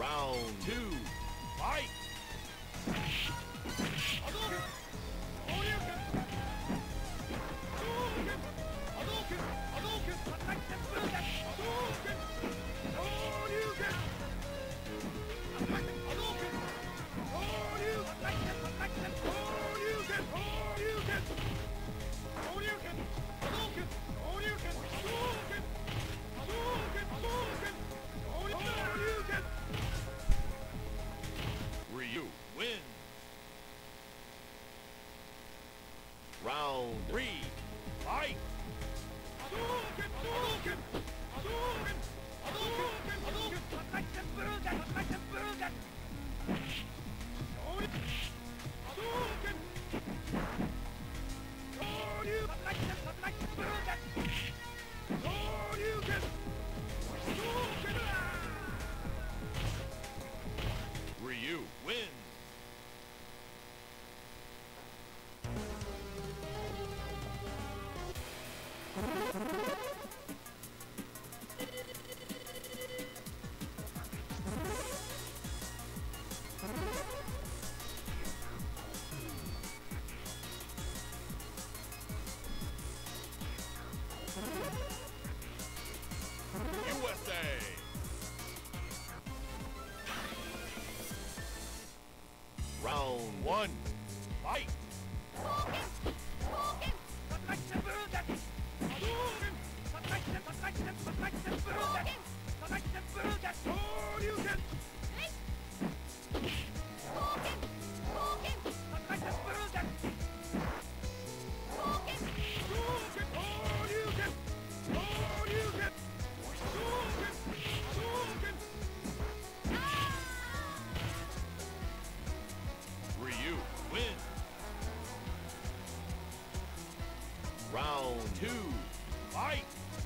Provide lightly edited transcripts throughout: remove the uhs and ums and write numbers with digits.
Round two, fight! Ryu wins. Round three, fight! Ryu wins. USA. Round one, fight! Ryu wins. Round two, fight!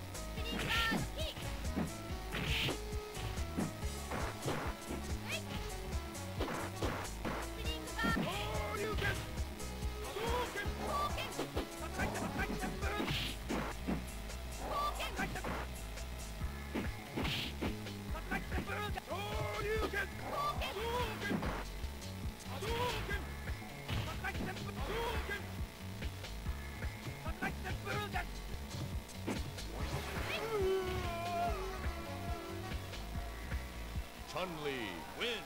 Chun-Li wins.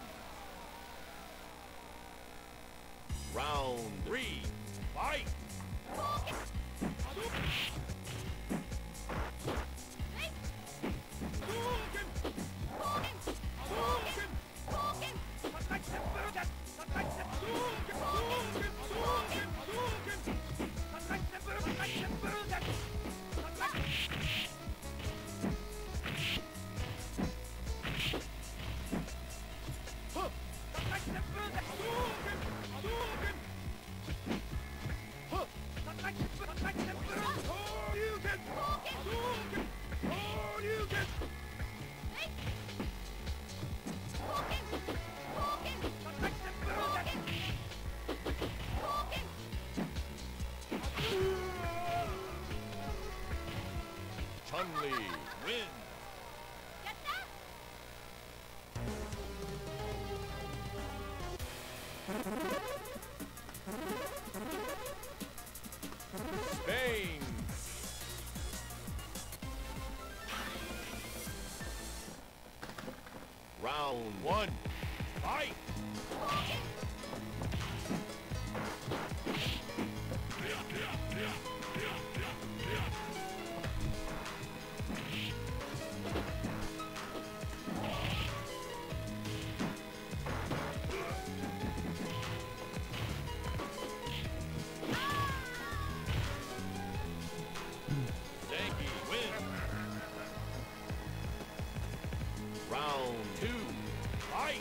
Round three, fight! Chun-Li wins. Spain. Round one, fight! Zangief wins. Round two, fight!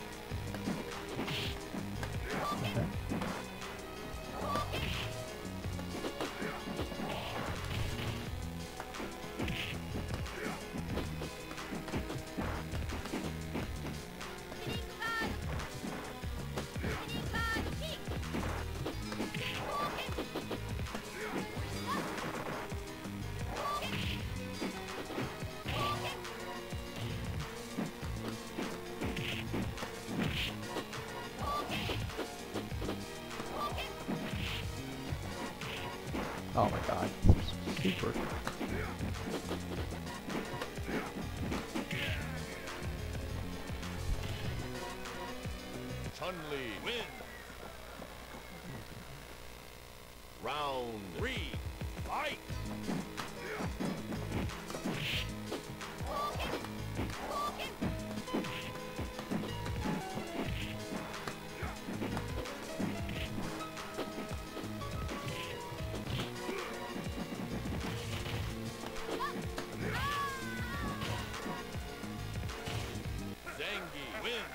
Oh my god. Super. Chun-Li wins. Round 3. Fight. Zangief wins.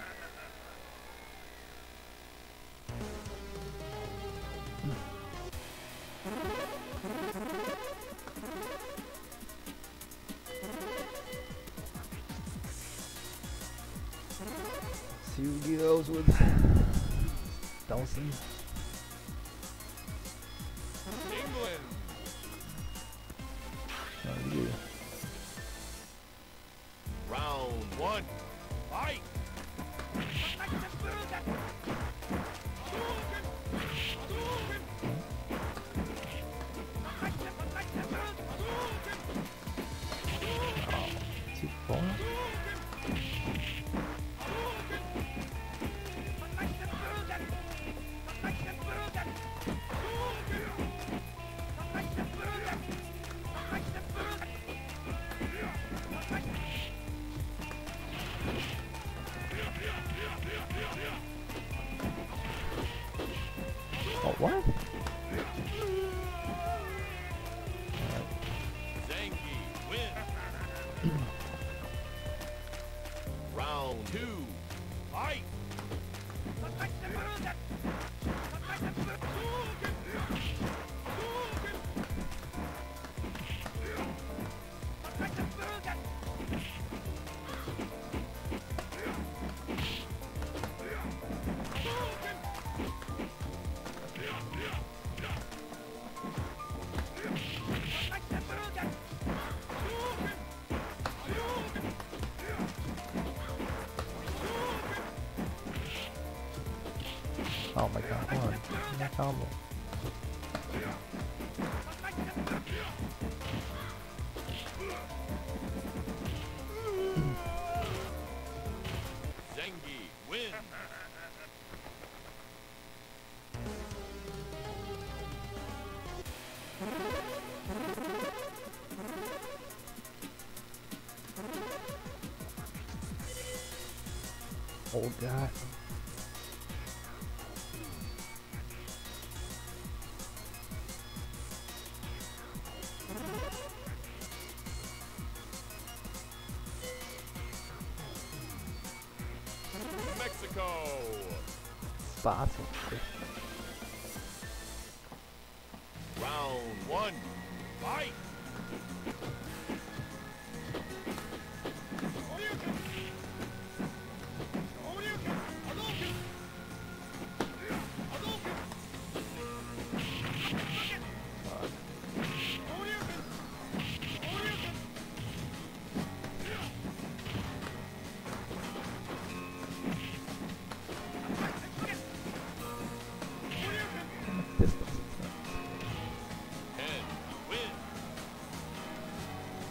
See who goes with Dawson. England. Oh, you. Round 1. Fight. Too far? Oh, what? Zangief wins. Round 2. Fight. Oh my god, hold on. My combo. Zangief wins. Old guy. Mexico. Fácil. Round 1. Fight. Distance. 10. Win.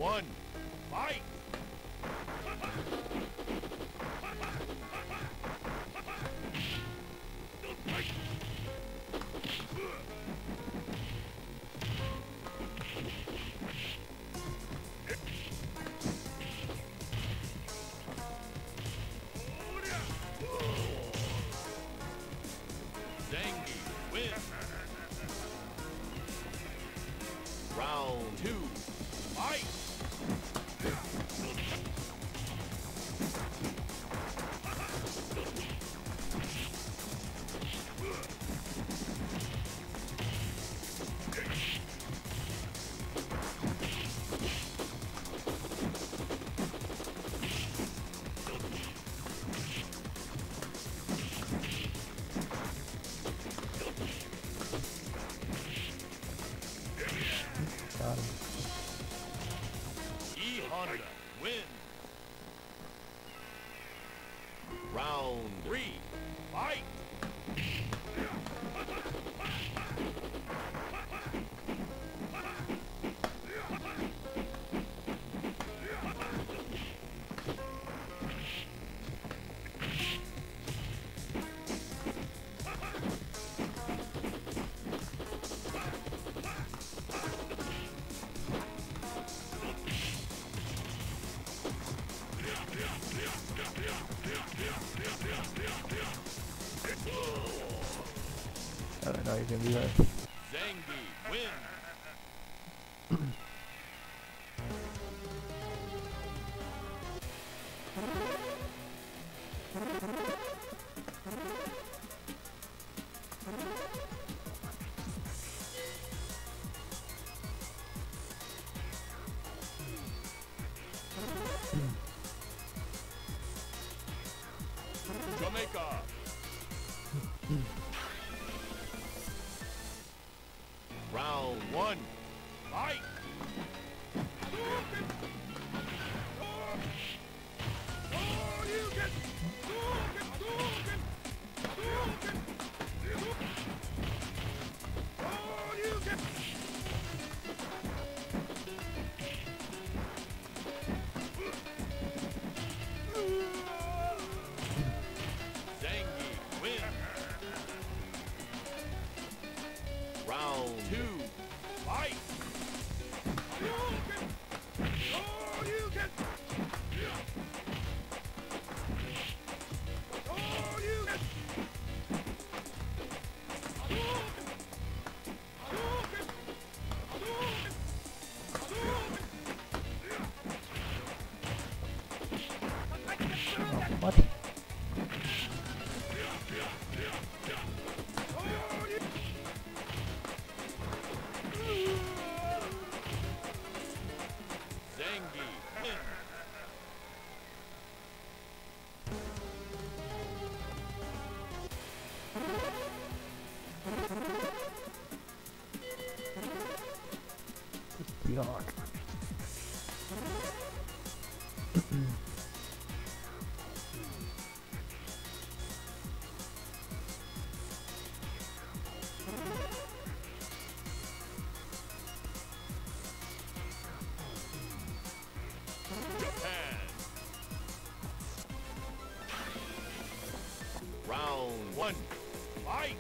one. Fight! Zangief wins. Round two. Fight! Got him. E Honda wins. Round three. Fight! I don't know, you're gonna be right. Zangief wins. Jamaica. Round one. Fight! Zangief wins. Round two. Fight! What? Zangief wins. Yuck. Japan. Round one. Fight!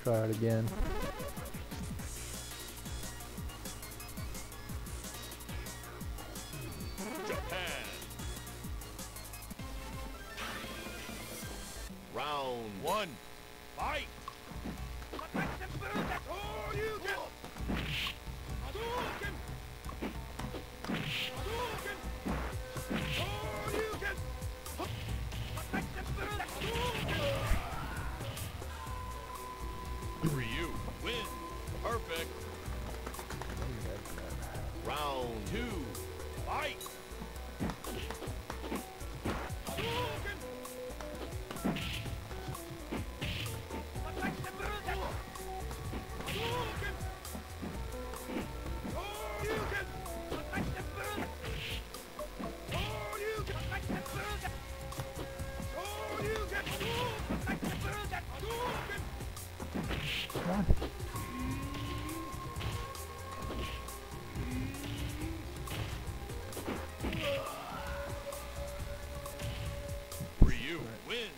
try it again. Japan. Round one. Fight. Ryu win. Perfect. Round two. Fight. Come on. Ryu win.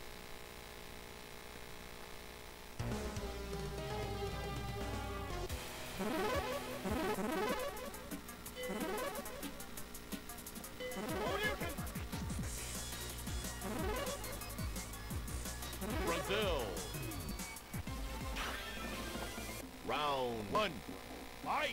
Brazil. Round one. Fight.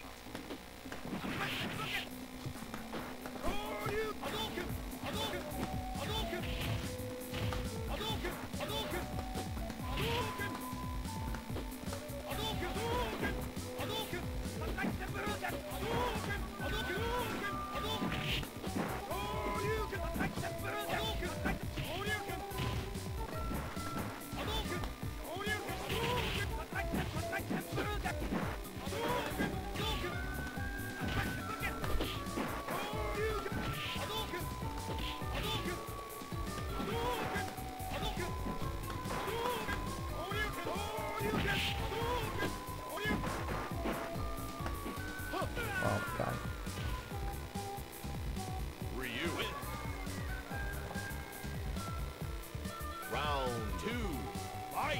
Oh my god. Ryu win. Round two. Fight.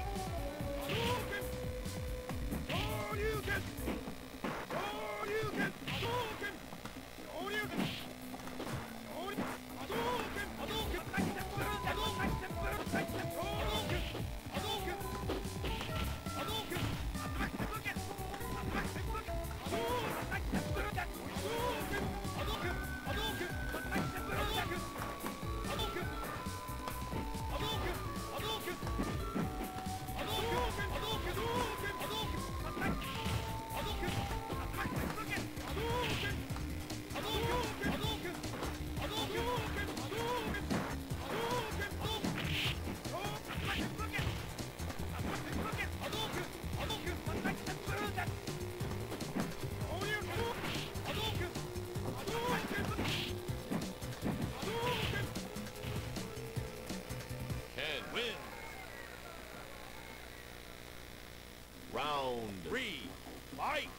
Ken win. Round three. Fight.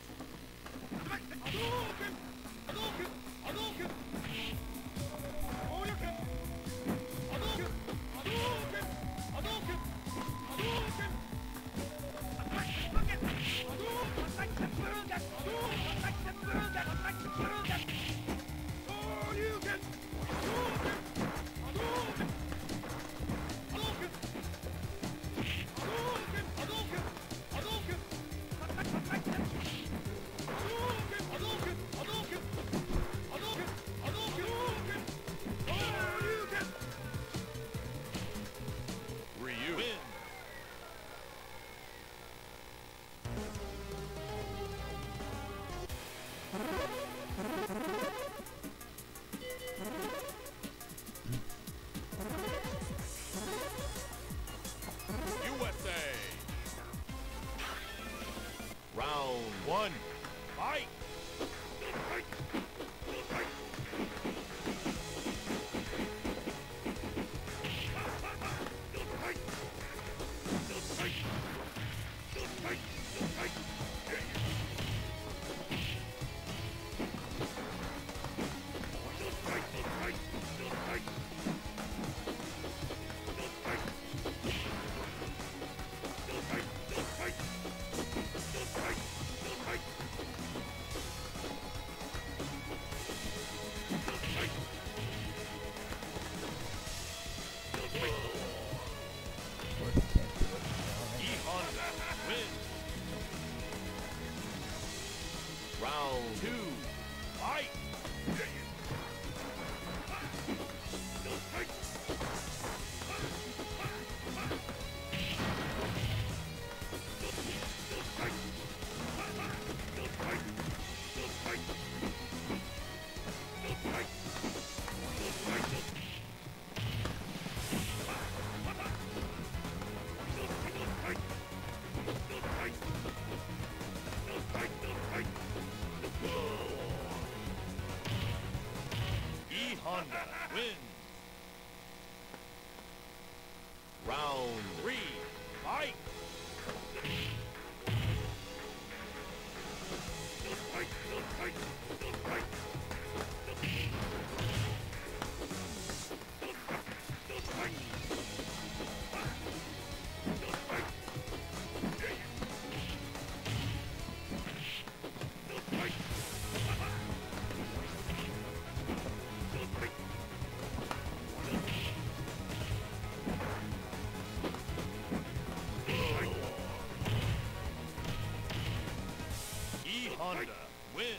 Honda wins.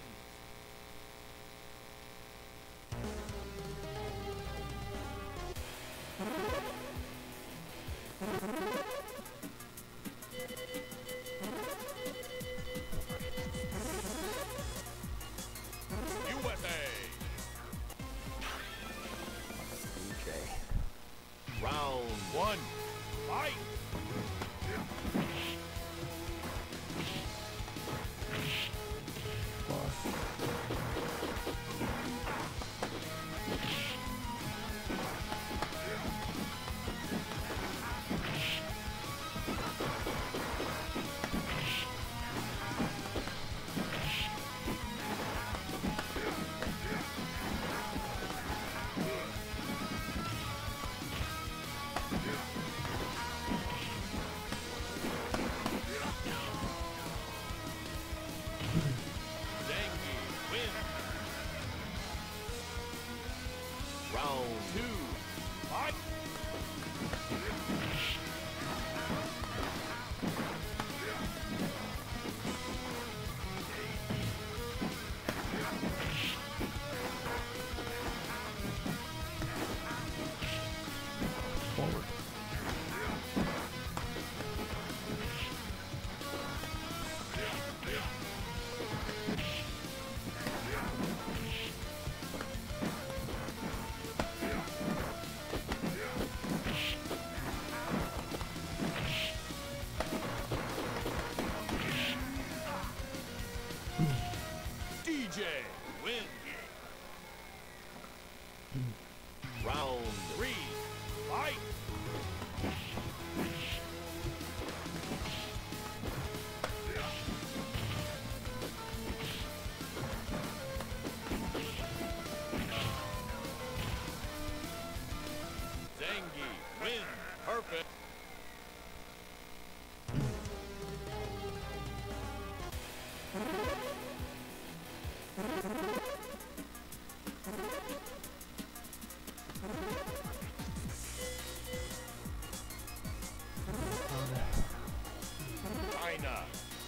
USA. DJ. Round one. Fight. Zangief wins. Round two. Fight. Forward. DJ wins. Round three. Fight. Zangief wins. Perfect. China.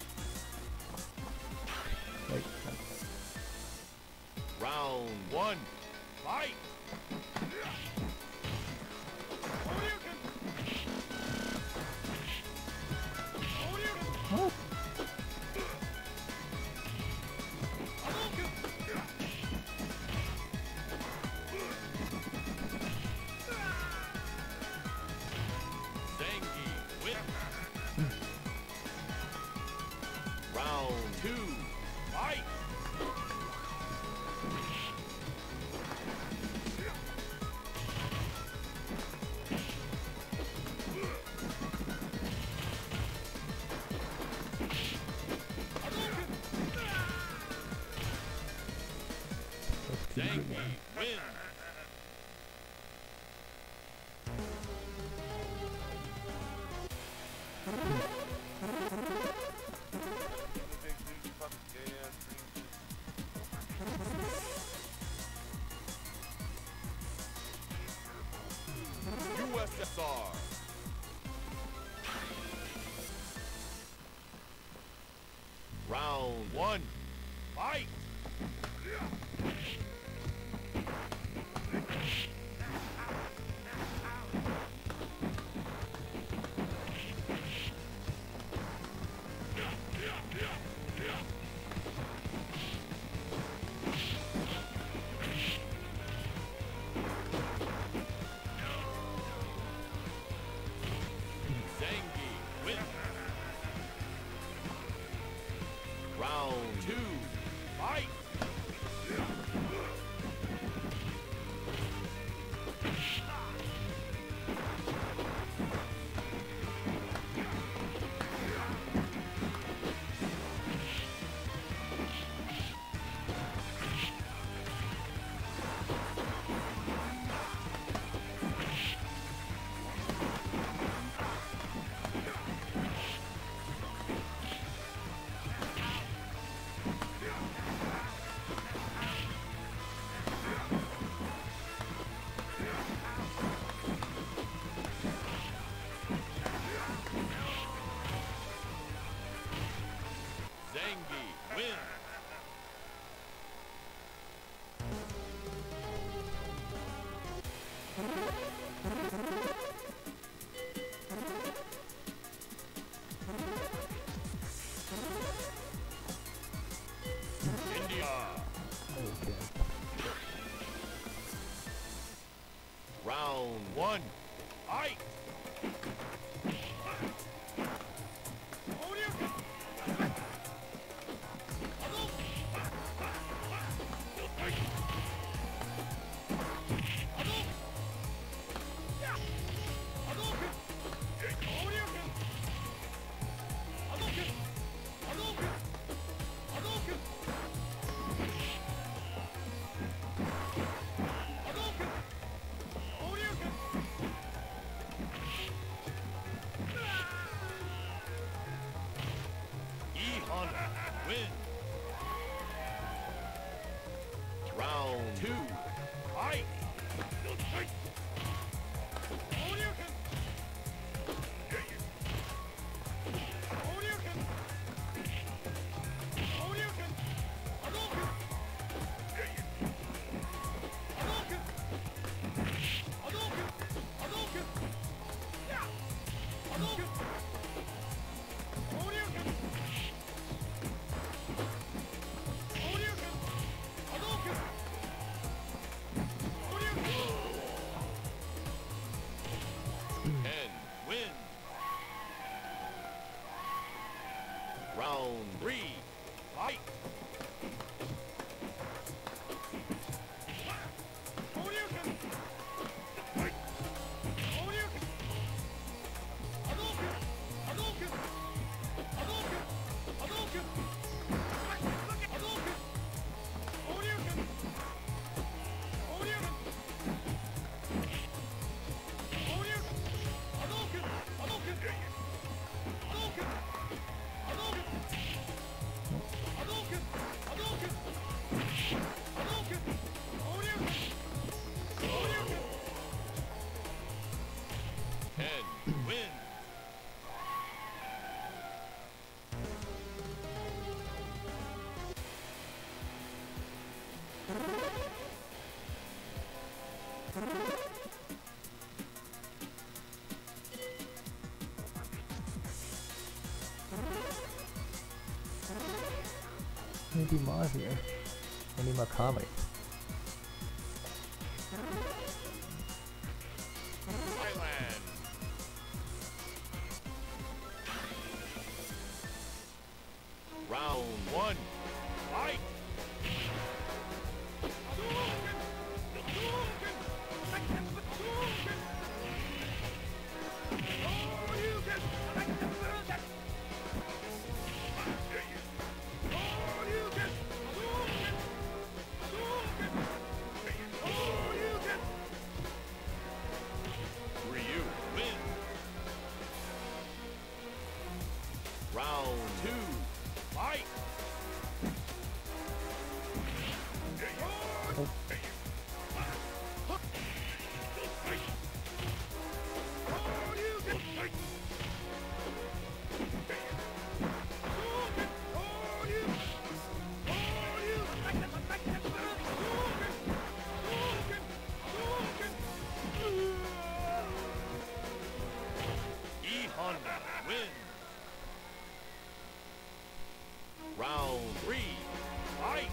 Wait. Round one. Fight. Oh. Zangief wins. Round two. Fight. That's too good, man. Zangief wins. USSR. Round one. Fight. Zangief wins. Round two. Fight. win. Round 2. Fight. Round 3. Fight. Win. I need more here. I need more comedy. Thailand. Round 1. Fight. Ryu win. Round 2. Fight. E Honda win. Round 3. Fight.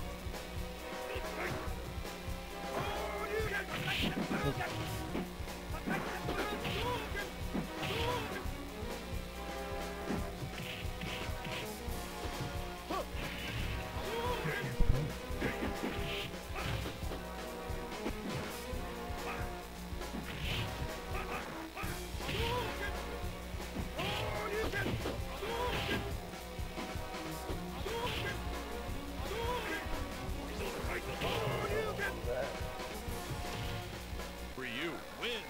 Ryu win.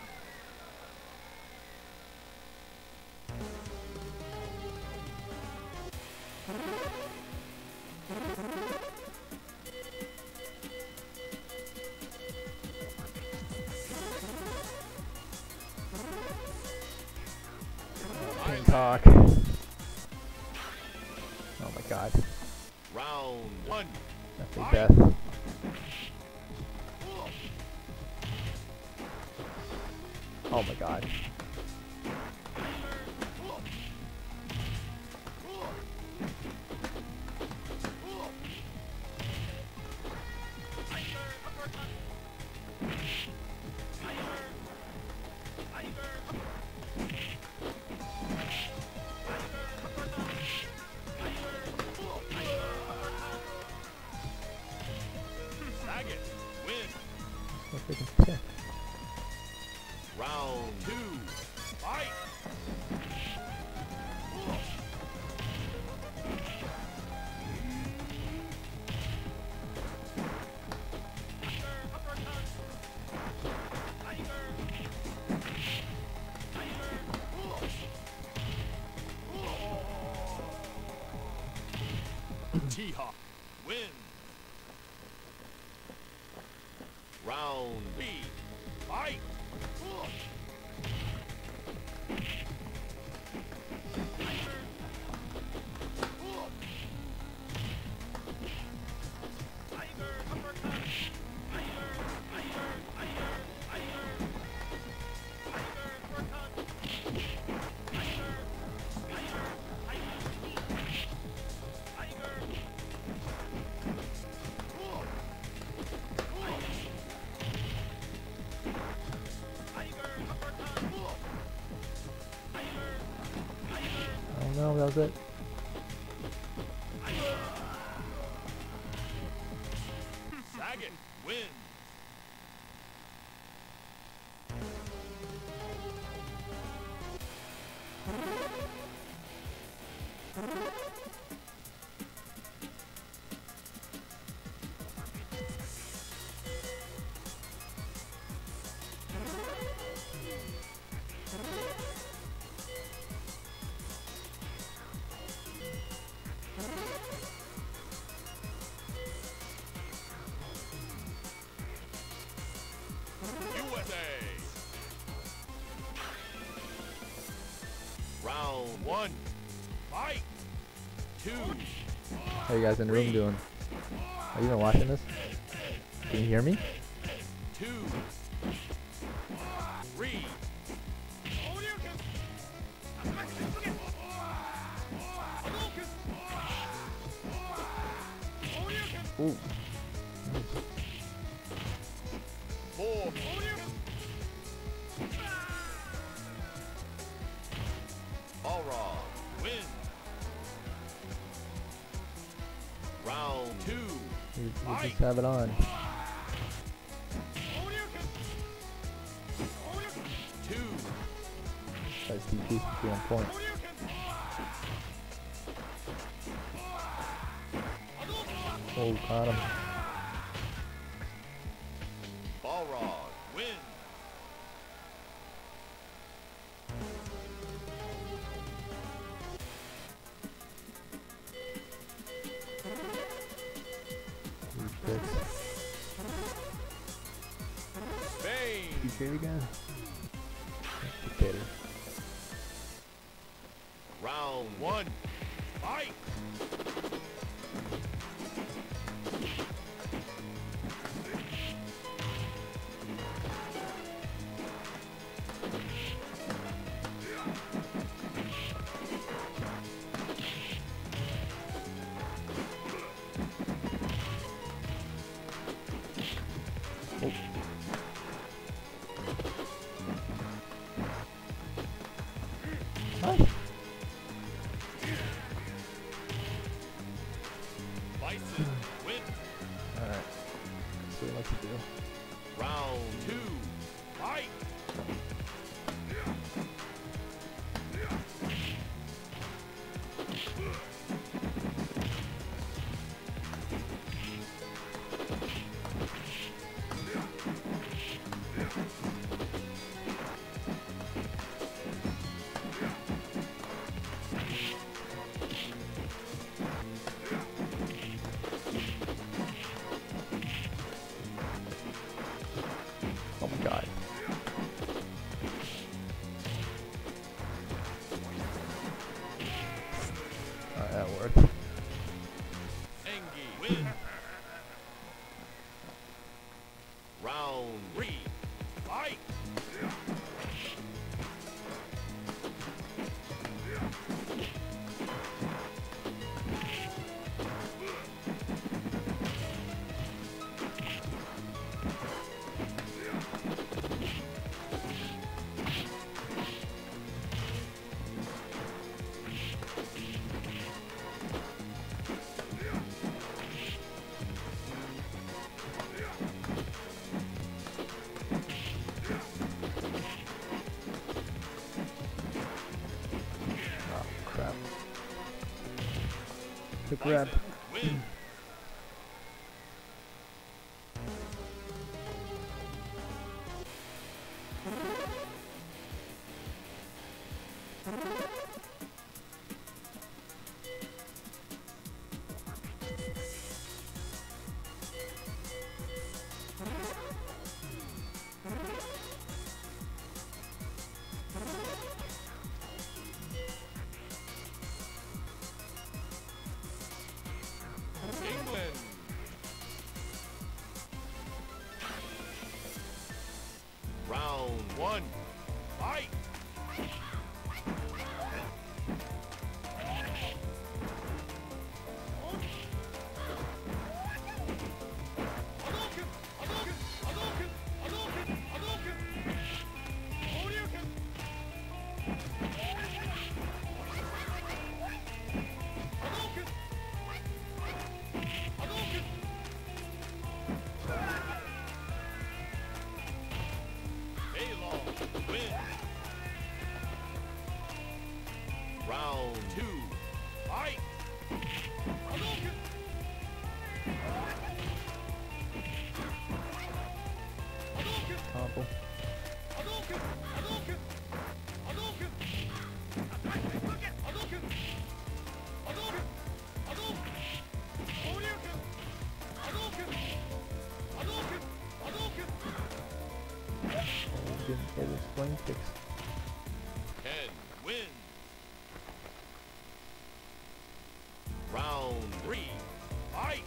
Talk. Oh my god. Round 1. That's a death. Oh my god. Sagat win. What freaking pick? Round 2. T-Hawk wins. Round 3. Fight. Oh no, that was it. Sagat wins. USA. Round 1. Fight. 2. How you guys in the room doing? Are you even watching this? Can you hear me? 2. 3. Ooh. 4. Balrog wins. Round 2. You just have it on. 2. That's DP be on point. Oh, got him. Balrog wins. Huge picks. Spain You trade again? Potato. Round 1. Fight. Oh. Nice. Bison wins. Alright. See what to do. Round 2. Fight. Oh my god. Alright, that worked. Engi wins. Round 3. Fight. Oh crap. The grab. Bison wins. Round 2. Fight! Combo. Didn't get his flame fix. Ken wins. Round 3. Fight!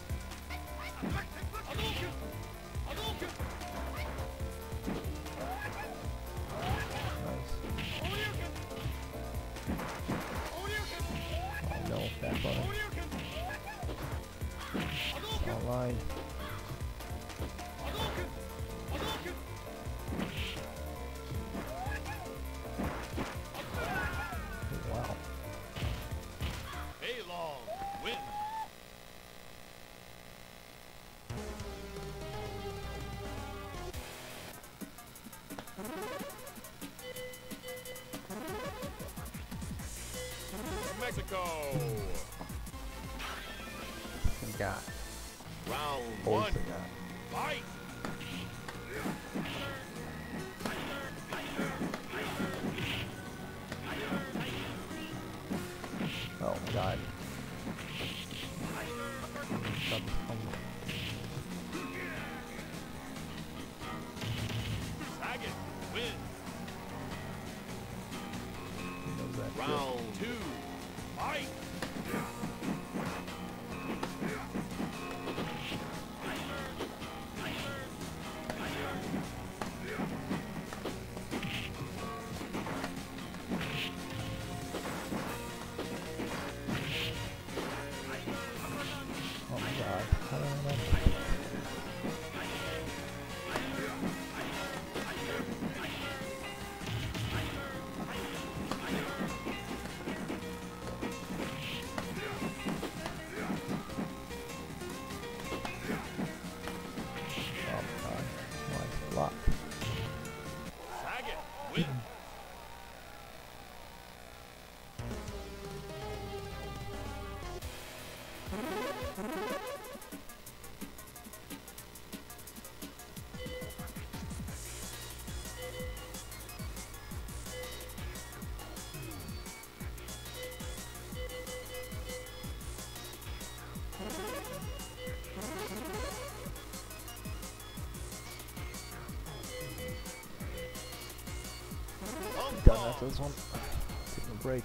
Nice. Oh no, back on it. Online. Wow. Hey Long wins. Mexico. He got. Round Boys 1. got. Fight! Oh my god. Stop his combo. Saget wins. He knows that shit. Round 2. Fight! Oh my god. How do I know? Oh my god. Mine's locked. Saget wins. Hong Done Kong. after this one. Taking a break.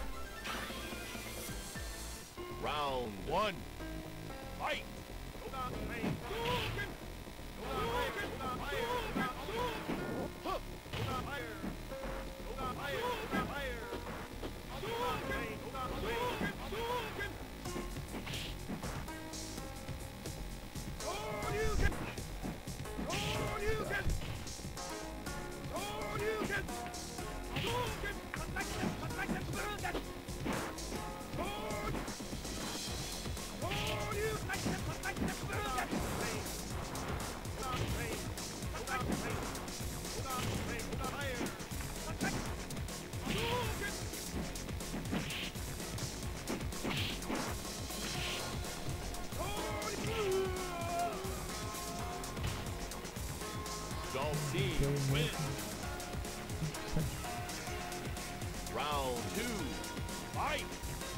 Round 1. Fight! Dalcine wins. Round 2. Fight!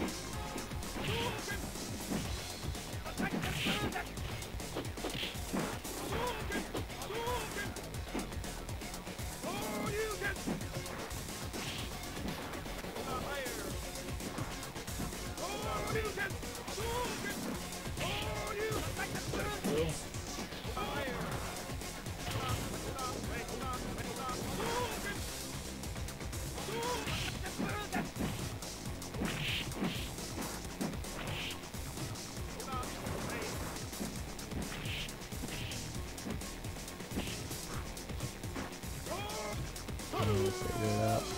Figure it out.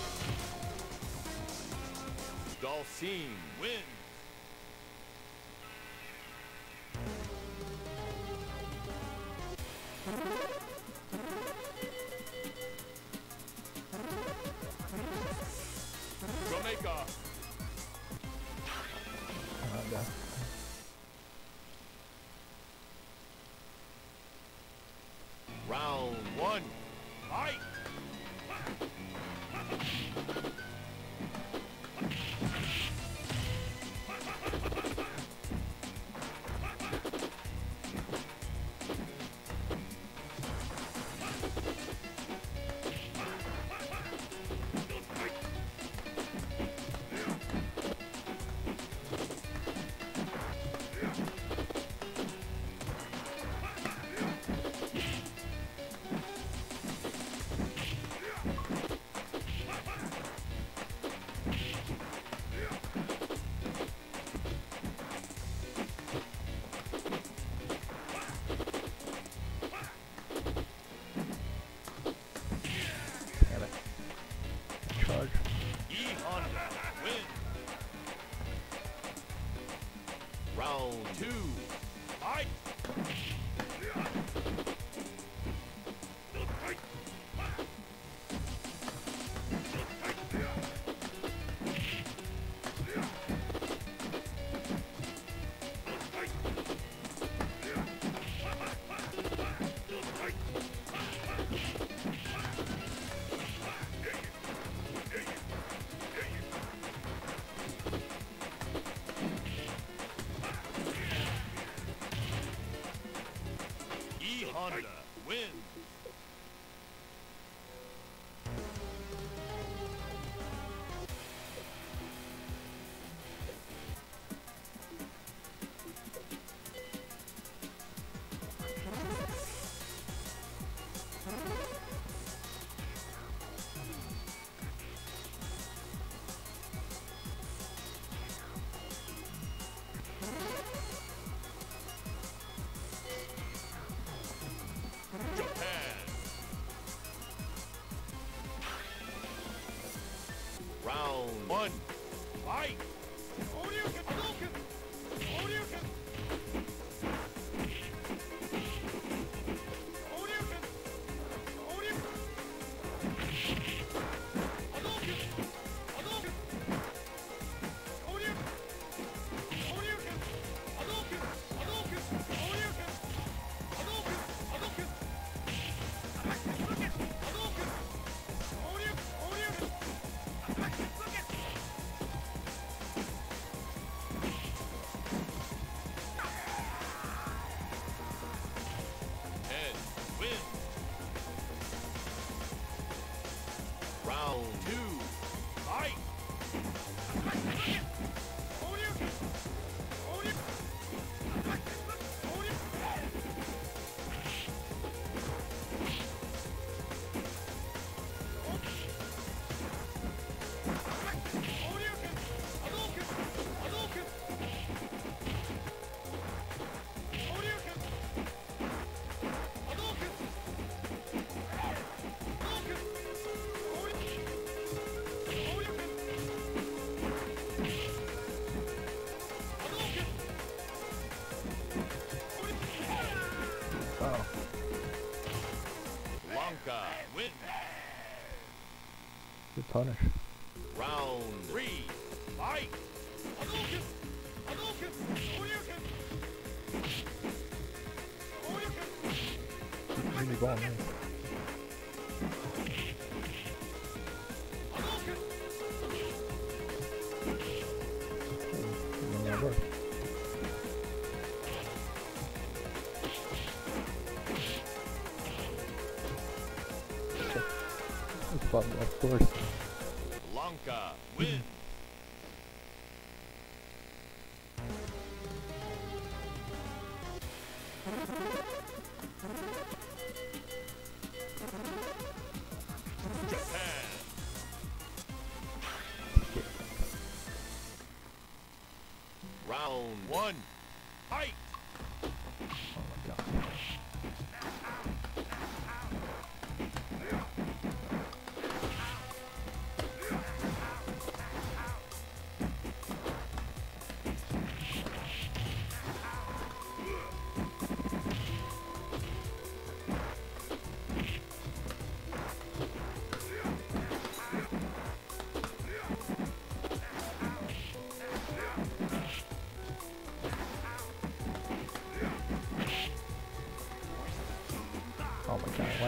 Dalcine wins. Jamaica. go. Round one. Fight. Damn it. Charge. E Honda win. Round two. Fight. E Honda win. Japan. Round one. Fight. Shoryuken, Hadouken. Shoryuken. Shoryuken. Shoryuken. Hadouken. Hadouken. Shoryuken. Shoryuken. Hadouken. Hadouken. Shoryuken. Hadouken. Hadouken. Hadouken. Shoryuken. Shoryuken. Ed win. Round two. Fight. Oh. Blanca win. Good punish. Round three. Fight. Hadouken. Hadouken. Shoryuken. Shoryuken. Mini ball, nice. Hadouken. No, that worked. But of course. Blanca win. Japan. Round one. Fight. Oh my god.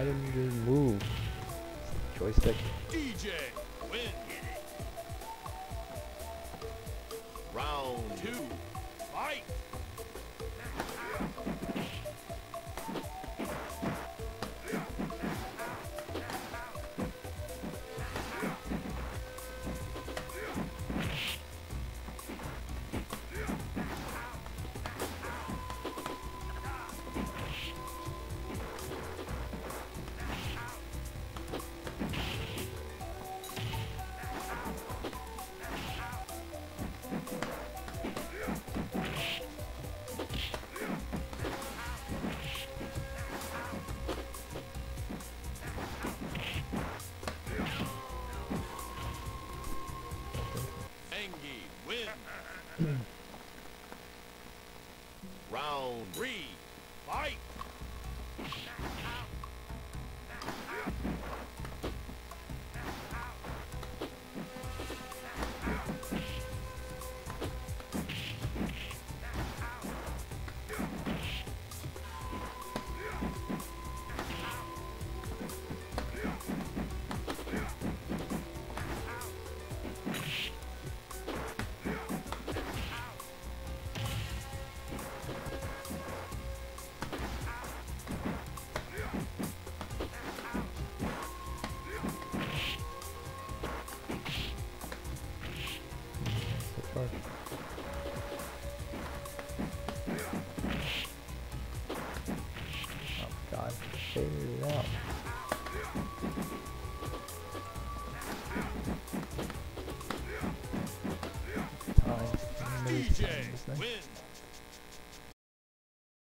Why didn't you just move? Joystick. DJ win. Round 2. Fight. Angie win. Round 3. Fight. Fuck. Oh god, figure it out. Time. DJ win.